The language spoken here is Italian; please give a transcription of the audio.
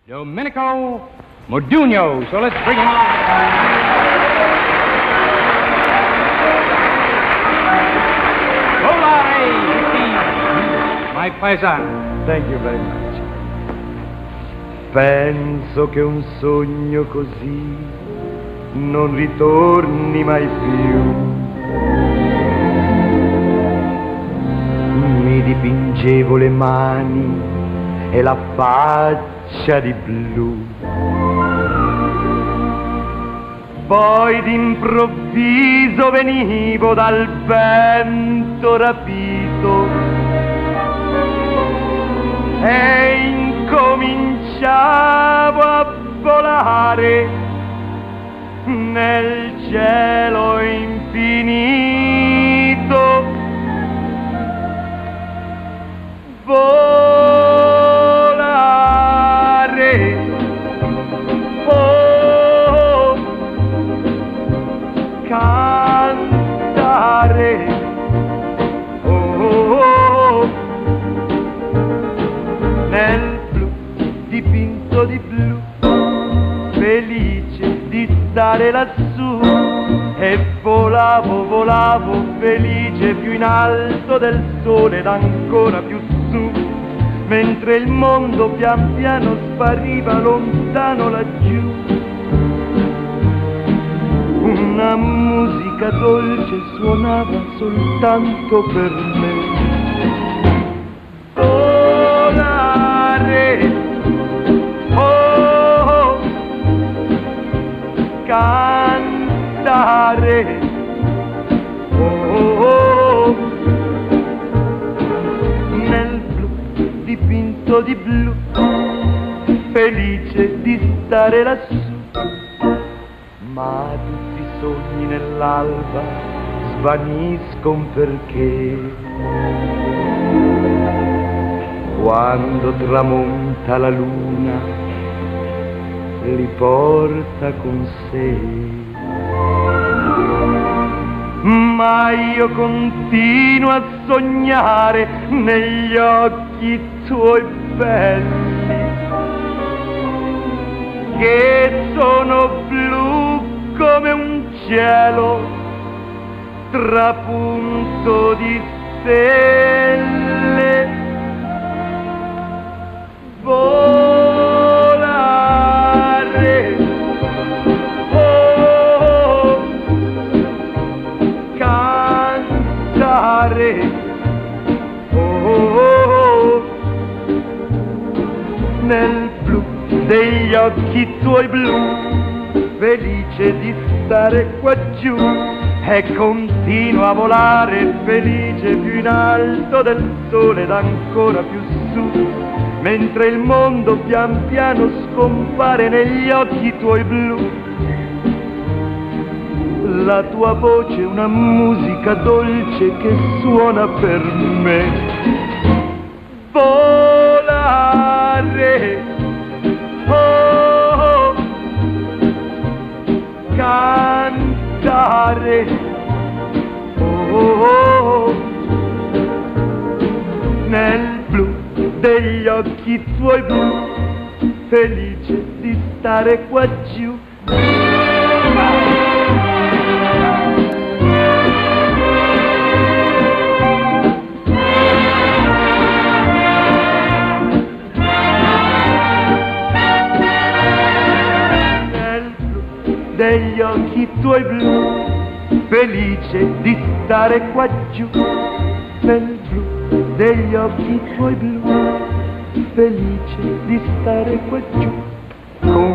Domenico Modugno. So let's bring him on. Volare, my paesano. Thank you very much. Penso che un sogno così non ritorni mai più. Mi dipingevo le mani e la faccia di blu. Poi d'improvviso venivo dal vento rapito e incominciavo a volare nel cielo infinito. Volare, oh, cantare, oh, nel blu dipinto di blu, felice di stare lassù, e volavo, volavo felice più in alto del sole ed ancora più su, mentre il mondo pian piano spariva lontano laggiù. Una musica dolce suonava soltanto per me. Volare, oh, cantare, oh, nel blu dipinto di blu, felice di stare lassù. Ma tutti i sogni nell'alba svaniscono perché quando tramonta la luna li porta con sé. Ma io continuo a sognare negli occhi tuoi belli, che sono blu come un cielo trapunto di stelle. Volare, oh, cantare, oh, nel blu degli occhi tuoi blu, felice di stare qua giù, e continuo a volare felice più in alto del sole ed ancora più su, mentre il mondo pian piano scompare negli occhi tuoi blu. La tua voce è una musica dolce che suona per me. Volare, oh, cantare, oh, nel blu degli occhi tuoi blu, felice di stare qua giù. Degli occhi tuoi blu, felice di stare qua giù, nel blu degli occhi tuoi blu, felice di stare qua giù.